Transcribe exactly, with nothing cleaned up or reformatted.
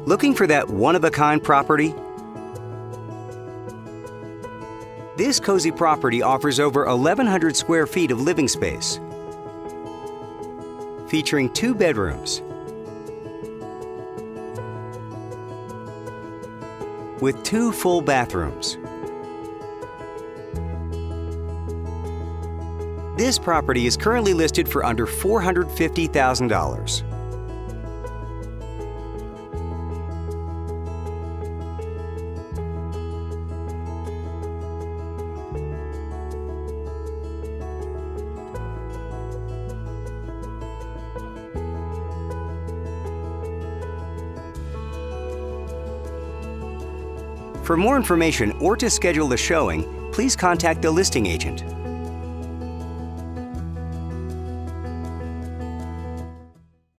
Looking for that one-of-a-kind property? This cozy property offers over eleven hundred square feet of living space, featuring two bedrooms with two full bathrooms. This property is currently listed for under four hundred fifty thousand dollars. For more information or to schedule a showing, please contact the listing agent.